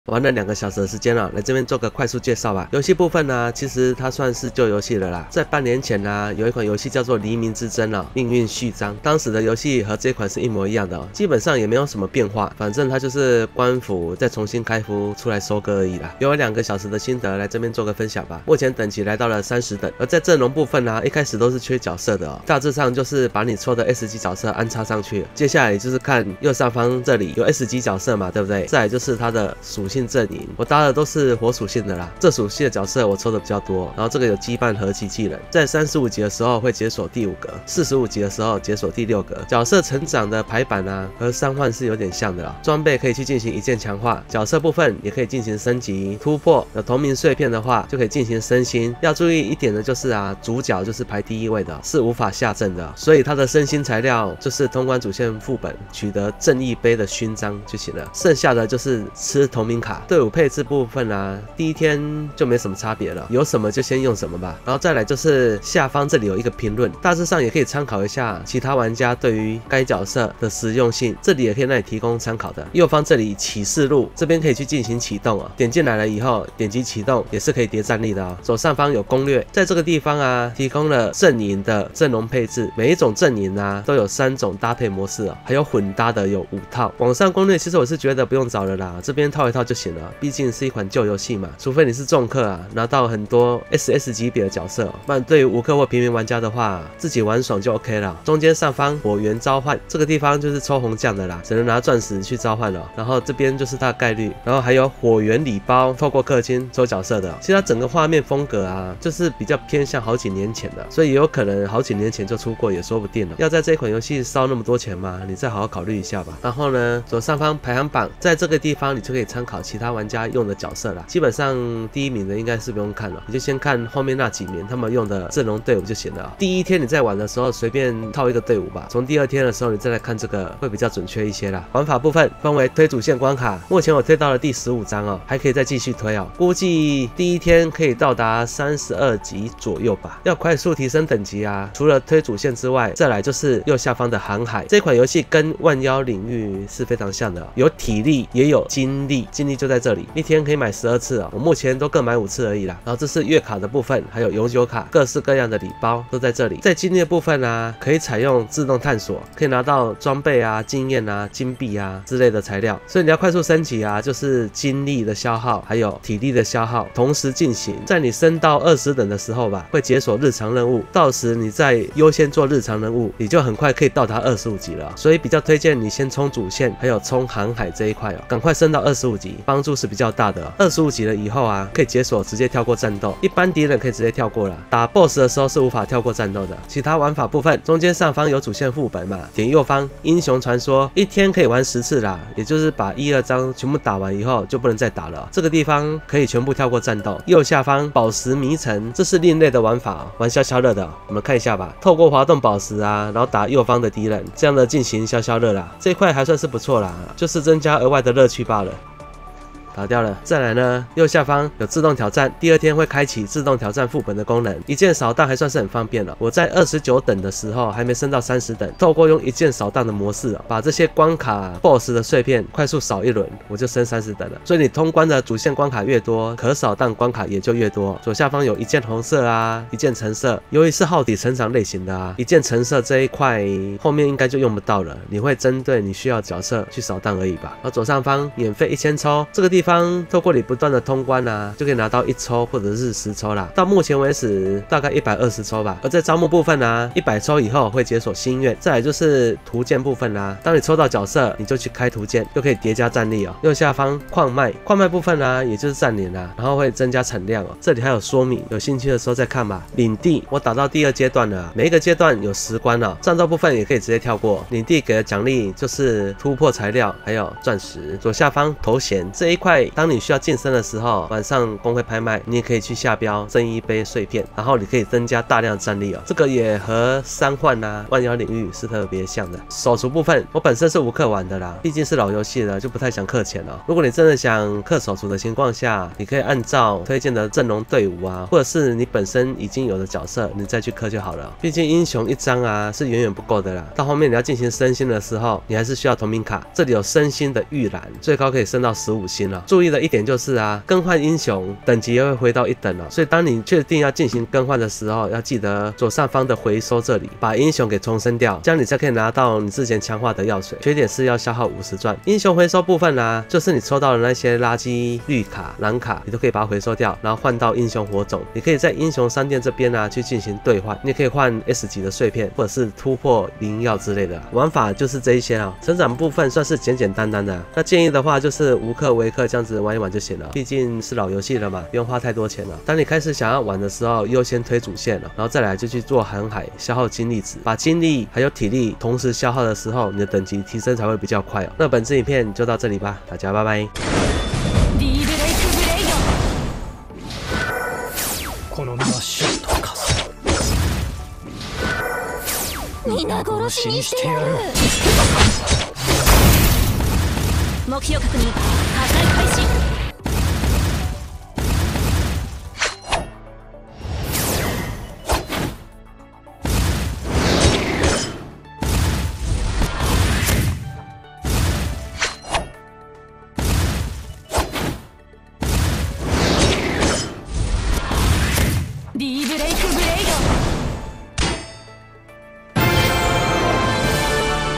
玩了2个小时的时间了，来这边做个快速介绍吧。游戏部分呢，其实它算是旧游戏了啦。在半年前呢，有一款游戏叫做《黎明之争》哦，命运序章。当时的游戏和这款是一模一样的哦，基本上也没有什么变化，反正它就是官府再重新开服出来收割而已啦。有2个小时的心得，来这边做个分享吧。目前等级来到了30等，而在阵容部分呢，一开始都是缺角色的哦，大致上就是把你抽的 S 级角色安插上去了。接下来就是看右上方这里有 S 级角色嘛，对不对？再来就是它的属性阵营，我搭的都是火属性的啦，这属性的角色我抽的比较多。然后这个有羁绊合集技能，在35级的时候会解锁第5格，45级的时候解锁第6格。角色成长的排版啊，和3换是有点像的啦。装备可以去进行一键强化，角色部分也可以进行升级突破。有同名碎片的话，就可以进行升星。要注意一点的就是啊，主角就是排第1位的，是无法下阵的，所以它的升星材料就是通关主线副本取得正义杯的勋章就行了，剩下的就是吃同名卡。队伍配置部分啊，第一天就没什么差别了，有什么就先用什么吧。然后再来就是下方这里有一个评论，大致上也可以参考一下其他玩家对于该角色的实用性，这里也可以让你提供参考的。右方这里启示录，这边可以去进行启动哦，点进来了以后点击启动也是可以叠战力的哦。左上方有攻略，在这个地方啊提供了阵营的阵容配置，每一种阵营啊都有3种搭配模式哦，还有混搭的有5套。网上攻略其实我是觉得不用找了啦，这边套一套就行了，毕竟是一款旧游戏嘛，除非你是重氪啊，拿到很多 SS 级别的角色，不然对于无氪或平民玩家的话，自己玩爽就 OK 了。中间上方火源召唤，这个地方就是抽红将的啦，只能拿钻石去召唤了。然后这边就是它的概率，然后还有火源礼包，透过氪金抽角色的。其实它整个画面风格啊，就是比较偏向好几年前的，所以有可能好几年前就出过也说不定了。要在这款游戏烧那么多钱吗？你再好好考虑一下吧。然后呢，左上方排行榜，在这个地方你就可以参考其他玩家用的角色啦。基本上第1名的应该是不用看了，你就先看后面那几名他们用的阵容队伍就行了。第1天你在玩的时候随便套一个队伍吧，从第2天的时候你再来看这个会比较准确一些啦。玩法部分分为推主线关卡，目前我推到了第15章哦，还可以再继续推哦，估计第1天可以到达32级左右吧。要快速提升等级啊，除了推主线之外，再来就是右下方的航海。这款游戏跟万妖领域是非常像的哦，有体力也有精力，精力就在这里，一天可以买12次哦，我目前都各买5次而已啦。然后这是月卡的部分，还有永久卡，各式各样的礼包都在这里。在精力的部分啊，可以采用自动探索，可以拿到装备啊、经验啊、金币啊之类的材料。所以你要快速升级啊，就是精力的消耗还有体力的消耗同时进行。在你升到20等的时候吧，会解锁日常任务，到时你再优先做日常任务，你就很快可以到达25级了。所以比较推荐你先冲主线，还有冲航海这一块哦，赶快升到25级，帮助是比较大的哦。25级了以后啊，可以解锁直接跳过战斗，一般敌人可以直接跳过了，打 BOSS 的时候是无法跳过战斗的。其他玩法部分，中间上方有主线副本嘛，点右方英雄传说，一天可以玩10次啦，也就是把1、2章全部打完以后就不能再打了。这个地方可以全部跳过战斗。右下方宝石迷城，这是另类的玩法哦，玩消消乐的哦，我们看一下吧。透过滑动宝石啊，然后打右方的敌人，这样的进行消消乐啦，这一块还算是不错啦，就是增加额外的乐趣罢了。打掉了。再来呢，右下方有自动挑战，第2天会开启自动挑战副本的功能，一键扫荡还算是很方便了。我在29等的时候还没升到30等，透过用一键扫荡的模式把这些关卡 BOSS 的碎片快速扫一轮，我就升30等了。所以你通关的主线关卡越多，可扫荡关卡也就越多。左下方有一键红色啊，一键橙色，由于是耗体成长类型的啊，一键橙色这一块后面应该就用不到了，你会针对你需要角色去扫荡而已吧。然后左上方免费1000抽，这个地方透过你不断的通关啊，就可以拿到1抽或者是10抽啦。到目前为止大概120抽吧。而在招募部分啊，100抽以后会解锁心愿。再来就是图鉴部分啦，当你抽到角色，你就去开图鉴，就可以叠加战力哦。右下方矿脉部分啊，也就是战连啦，然后会增加产量哦。这里还有说明，有兴趣的时候再看吧。领地我打到第2阶段了，每一个阶段有10关哦。战斗部分也可以直接跳过。领地给的奖励就是突破材料还有钻石。左下方头衔这一块，当你需要晋升的时候，晚上公会拍卖，你也可以去下标正义杯碎片，然后你可以增加大量的战力哦。这个也和3换啊、万妖领域是特别像的。手厨部分，我本身是无氪玩的啦，毕竟是老游戏了，就不太想氪钱了。如果你真的想氪手厨的情况下，你可以按照推荐的阵容队伍啊，或者是你本身已经有的角色，你再去氪就好了。毕竟英雄1张啊是远远不够的啦，到后面你要进行升星的时候，你还是需要同名卡。这里有升星的预览，最高可以升到15星了。 啊。注意的一点就是啊，更换英雄等级也会回到1等了，所以当你确定要进行更换的时候，要记得左上方的回收这里把英雄给重生掉，这样你才可以拿到你之前强化的药水。缺点是要消耗50钻。英雄回收部分啊，就是你抽到的那些垃圾绿卡、蓝卡，你都可以把它回收掉，然后换到英雄火种。你可以在英雄商店这边啊去进行兑换，你也可以换 S 级的碎片，或者是突破灵药之类的。玩法就是这一些啊，成长部分算是简简单单的。那建议的话就是无氪为氪这样子玩一玩就行了，毕竟是老游戏了嘛，不用花太多钱了。当你开始想要玩的时候，优先推主线了，然后再来就去做航海，消耗精力值，把精力还有体力同时消耗的时候，你的等级提升才会比较快哦。那本支影片就到这里吧，大家拜拜。このマッシュを溶かす。皆殺しにしてやる。目標確認。破壊開始。